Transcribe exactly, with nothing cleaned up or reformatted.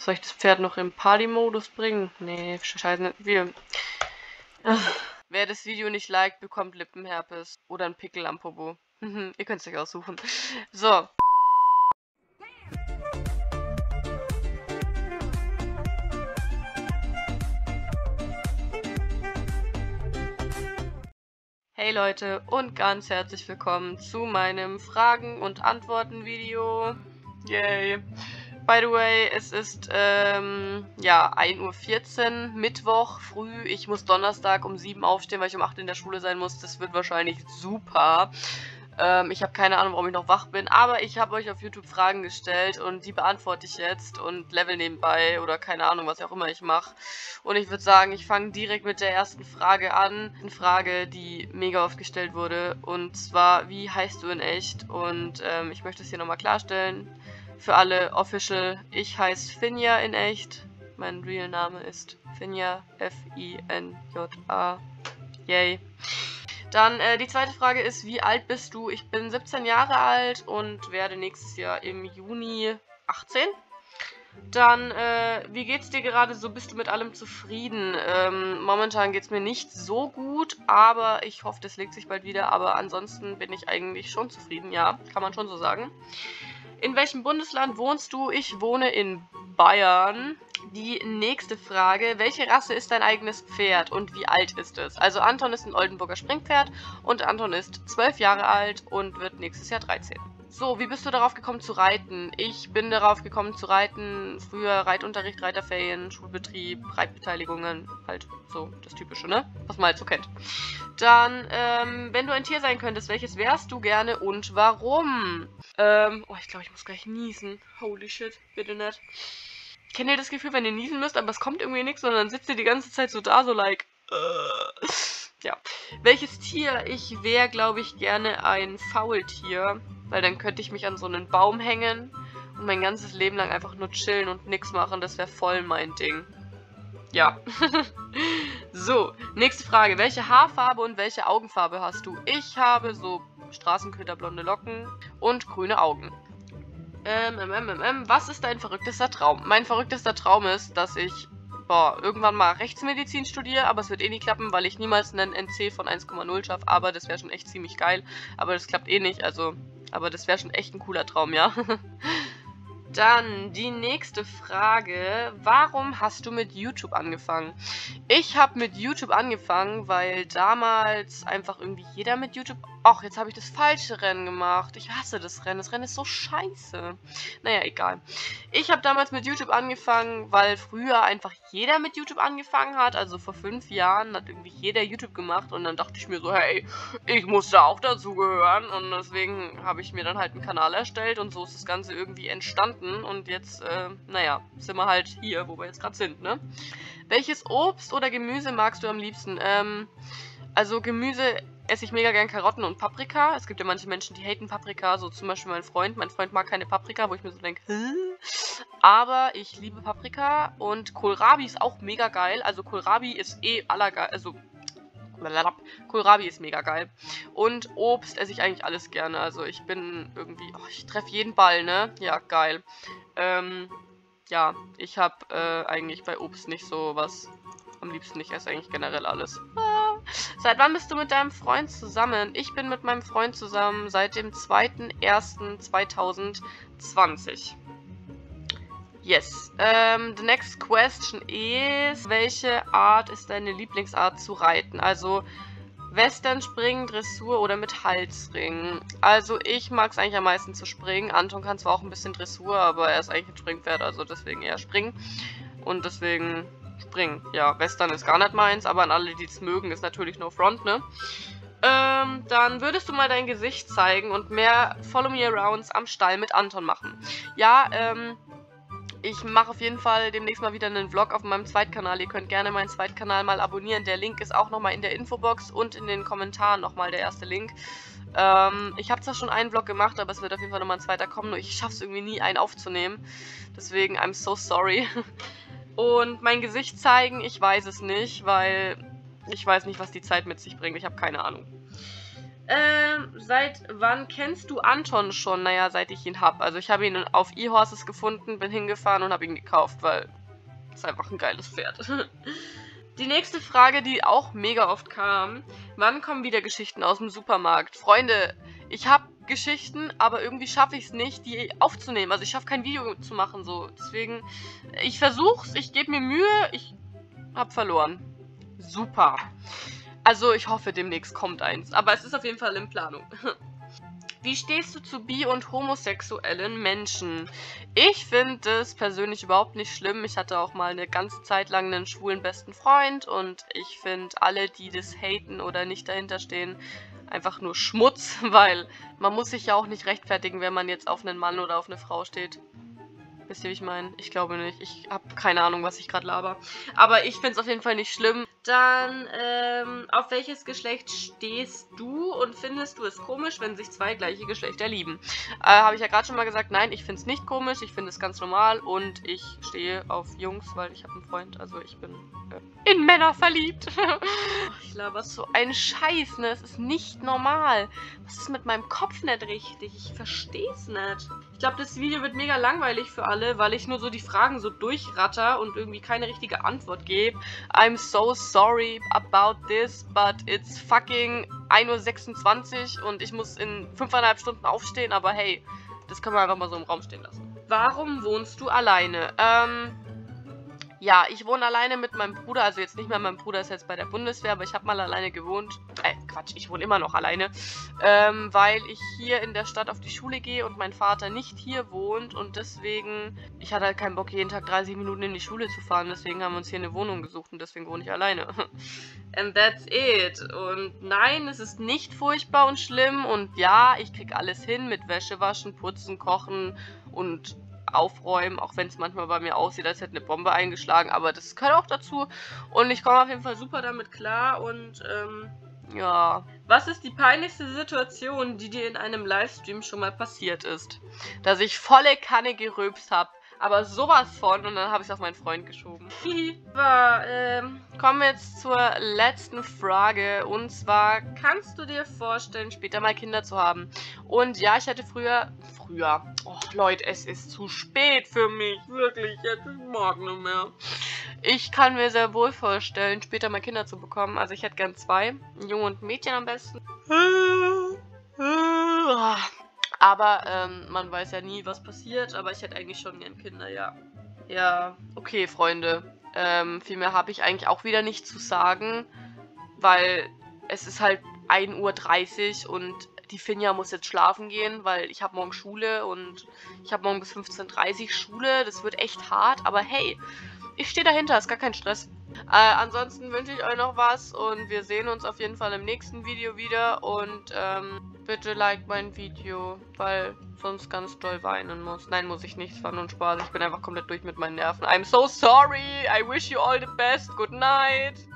Soll ich das Pferd noch im Party-Modus bringen? Nee, scheiße, nicht. Wir. Ach. Wer das Video nicht liked, bekommt Lippenherpes oder einen Pickel am Popo. Ihr könnt es euch aussuchen. So. Hey Leute und ganz herzlich willkommen zu meinem Fragen- und Antworten-Video. Yay! By the way, es ist ähm, ja ein Uhr vierzehn, Mittwoch, früh. Ich muss Donnerstag um sieben aufstehen, weil ich um acht in der Schule sein muss. Das wird wahrscheinlich super. Ähm, ich habe keine Ahnung, warum ich noch wach bin, aber ich habe euch auf YouTube Fragen gestellt und die beantworte ich jetzt und level nebenbei oder keine Ahnung, was auch immer ich mache. Und ich würde sagen, ich fange direkt mit der ersten Frage an. Eine Frage, die mega oft gestellt wurde, und zwar, wie heißt du in echt? Und ähm, ich möchte es hier nochmal klarstellen. Für alle official, ich heiße Finja in echt. Mein Real Name ist Finja, F I N J A. Yay. Dann äh, die zweite Frage ist, wie alt bist du? Ich bin siebzehn Jahre alt und werde nächstes Jahr im Juni achtzehn. Dann, äh, wie geht's dir gerade so? Bist du mit allem zufrieden? Ähm, momentan geht's mir nicht so gut, aber ich hoffe, das legt sich bald wieder. Aber ansonsten bin ich eigentlich schon zufrieden, ja, kann man schon so sagen. In welchem Bundesland wohnst du? Ich wohne in Bayern. Die nächste Frage, welche Rasse ist dein eigenes Pferd und wie alt ist es? Also Anton ist ein Oldenburger Springpferd und Anton ist zwölf Jahre alt und wird nächstes Jahr dreizehn. So, wie bist du darauf gekommen zu reiten? Ich bin darauf gekommen zu reiten, früher Reitunterricht, Reiterferien, Schulbetrieb, Reitbeteiligungen, halt so das Typische, ne? Was man halt so kennt. Dann, ähm, wenn du ein Tier sein könntest, welches wärst du gerne und warum? Ähm, oh, ich glaube, ich muss gleich niesen. Holy shit, bitte nicht. Kennt ihr das Gefühl, wenn ihr niesen müsst, aber es kommt irgendwie nichts, sondern dann sitzt ihr die ganze Zeit so da, so like, uh. Ja. Welches Tier? Ich wäre, glaube ich, gerne ein Faultier, weil dann könnte ich mich an so einen Baum hängen und mein ganzes Leben lang einfach nur chillen und nichts machen. Das wäre voll mein Ding. Ja. So, nächste Frage. Welche Haarfarbe und welche Augenfarbe hast du? Ich habe so straßenköderblonde Locken und grüne Augen. Ähm, ähm, ähm, ähm, was ist dein verrücktester Traum? Mein verrücktester Traum ist, dass ich, boah, irgendwann mal Rechtsmedizin studiere, aber es wird eh nie klappen, weil ich niemals einen N C von eins Komma null schaffe, aber das wäre schon echt ziemlich geil. Aber das klappt eh nicht, also, aber das wäre schon echt ein cooler Traum, ja. Dann die nächste Frage. Warum hast du mit YouTube angefangen? Ich habe mit YouTube angefangen, weil damals einfach irgendwie jeder mit YouTube... Ach, jetzt habe ich das falsche Rennen gemacht. Ich hasse das Rennen. Das Rennen ist so scheiße. Naja, egal. Ich habe damals mit YouTube angefangen, weil früher einfach jeder mit YouTube angefangen hat. Also vor fünf Jahren hat irgendwie jeder YouTube gemacht. Und dann dachte ich mir so, hey, ich muss da auch dazugehören. Und deswegen habe ich mir dann halt einen Kanal erstellt. Und so ist das Ganze irgendwie entstanden. Und jetzt, äh, naja, sind wir halt hier, wo wir jetzt gerade sind, ne? Welches Obst oder Gemüse magst du am liebsten? Ähm, also Gemüse esse ich mega gern Karotten und Paprika. Es gibt ja manche Menschen, die haten Paprika, so zum Beispiel mein Freund. Mein Freund mag keine Paprika, wo ich mir so denke, hä? Aber ich liebe Paprika und Kohlrabi ist auch mega geil. Also Kohlrabi ist eh allergeil, also Kohlrabi ist mega geil. Und Obst esse ich eigentlich alles gerne. Also ich bin irgendwie, oh, ich treffe jeden Ball, ne? Ja, geil. Ähm, ja, ich habe äh, eigentlich bei Obst nicht so was am liebsten. Ich esse eigentlich generell alles. Ah. Seit wann bist du mit deinem Freund zusammen? Ich bin mit meinem Freund zusammen seit dem zweiten ersten zweitausendzwanzig. Yes. Um, the next question is, welche Art ist deine Lieblingsart zu reiten? Also Western springen, Dressur oder mit Halsring? Also ich mag es eigentlich am meisten zu springen. Anton kann zwar auch ein bisschen Dressur, aber er ist eigentlich ein Springpferd, also deswegen eher springen. Und deswegen springen. Ja, Western ist gar nicht meins, aber an alle, die es mögen, ist natürlich no front, ne? Ähm, dann würdest du mal dein Gesicht zeigen und mehr Follow Me Arounds am Stall mit Anton machen. Ja, ähm... ich mache auf jeden Fall demnächst mal wieder einen Vlog auf meinem Zweitkanal. Ihr könnt gerne meinen Zweitkanal mal abonnieren. Der Link ist auch nochmal in der Infobox und in den Kommentaren nochmal der erste Link. Ähm, ich habe zwar schon einen Vlog gemacht, aber es wird auf jeden Fall nochmal ein zweiter kommen. Nur ich schaffe es irgendwie nie, einen aufzunehmen. Deswegen, I'm so sorry. Und mein Gesicht zeigen, ich weiß es nicht, weil ich weiß nicht, was die Zeit mit sich bringt. Ich habe keine Ahnung. Ähm, seit wann kennst du Anton schon? Naja, seit ich ihn hab. Also ich habe ihn auf eHorses gefunden, bin hingefahren und habe ihn gekauft, weil es einfach ein geiles Pferd. Die nächste Frage, die auch mega oft kam: Wann kommen wieder Geschichten aus dem Supermarkt? Freunde, ich habe Geschichten, aber irgendwie schaffe ich es nicht, die aufzunehmen. Also ich schaffe kein Video zu machen, so. Deswegen, ich versuch's, ich gebe mir Mühe, ich habe verloren. Super. Also ich hoffe, demnächst kommt eins. Aber es ist auf jeden Fall in Planung. Wie stehst du zu bi- und homosexuellen Menschen? Ich finde es persönlich überhaupt nicht schlimm. Ich hatte auch mal eine ganze Zeit lang einen schwulen besten Freund. Und ich finde alle, die das haten oder nicht dahinter stehen, einfach nur Schmutz. Weil man muss sich ja auch nicht rechtfertigen, wenn man jetzt auf einen Mann oder auf eine Frau steht. Wisst ihr, wie ich meine? Ich glaube nicht. Ich habe keine Ahnung, was ich gerade laber. Aber ich finde es auf jeden Fall nicht schlimm. Dann, ähm, auf welches Geschlecht stehst du und findest du es komisch, wenn sich zwei gleiche Geschlechter lieben? Äh, habe ich ja gerade schon mal gesagt, nein, ich finde es nicht komisch. Ich finde es ganz normal und ich stehe auf Jungs, weil ich habe einen Freund. Also ich bin äh, in Männer verliebt. Ich laber so ein Scheiß, ne? Es ist nicht normal. Was ist mit meinem Kopf nicht richtig? Ich verstehe es nicht. Ich glaube, das Video wird mega langweilig für alle, weil ich nur so die Fragen so durchratter und irgendwie keine richtige Antwort gebe. I'm so sorry about this, but it's fucking ein Uhr sechsundzwanzig und ich muss in fünfeinhalb Stunden aufstehen, aber hey, das können wir einfach mal so im Raum stehen lassen. Warum wohnst du alleine? Ähm... Ja, ich wohne alleine mit meinem Bruder, also jetzt nicht mehr, mein Bruder ist jetzt bei der Bundeswehr, aber ich habe mal alleine gewohnt. Äh, Quatsch, ich wohne immer noch alleine, ähm, weil ich hier in der Stadt auf die Schule gehe und mein Vater nicht hier wohnt und deswegen, ich hatte halt keinen Bock, jeden Tag dreißig Minuten in die Schule zu fahren, deswegen haben wir uns hier eine Wohnung gesucht und deswegen wohne ich alleine. And that's it. Und nein, es ist nicht furchtbar und schlimm und ja, ich krieg alles hin mit Wäsche waschen, putzen, kochen und aufräumen, auch wenn es manchmal bei mir aussieht, als hätte eine Bombe eingeschlagen, aber das gehört auch dazu und ich komme auf jeden Fall super damit klar und ähm, ja. Was ist die peinlichste Situation, die dir in einem Livestream schon mal passiert ist? Dass ich volle Kanne gerülpst habe, aber sowas von und dann habe ich es auf meinen Freund geschoben. Aber, ähm, kommen wir jetzt zur letzten Frage und zwar, kannst du dir vorstellen, später mal Kinder zu haben? Und ja, ich hatte früher, früher, oh Leute, es ist zu spät für mich, wirklich, jetzt ist morgen nicht mehr. Ich kann mir sehr wohl vorstellen, später mal Kinder zu bekommen, also ich hätte gern zwei, ein Junge und ein Mädchen am besten. Aber ähm, man weiß ja nie, was passiert, aber ich hätte eigentlich schon gern Kinder, ja. Ja, okay, Freunde. Ähm, viel mehr habe ich eigentlich auch wieder nicht zu sagen, weil es ist halt ein Uhr dreißig und die Finja muss jetzt schlafen gehen, weil ich habe morgen Schule und ich habe morgen bis fünfzehn Uhr dreißig Schule. Das wird echt hart, aber hey, ich stehe dahinter, ist gar kein Stress. Äh, ansonsten wünsche ich euch noch was und wir sehen uns auf jeden Fall im nächsten Video wieder und ähm, bitte like mein Video, weil sonst ganz doll weinen muss. Nein, muss ich nicht, es war nur ein Spaß. Ich bin einfach komplett durch mit meinen Nerven. I'm so sorry, I wish you all the best, good night.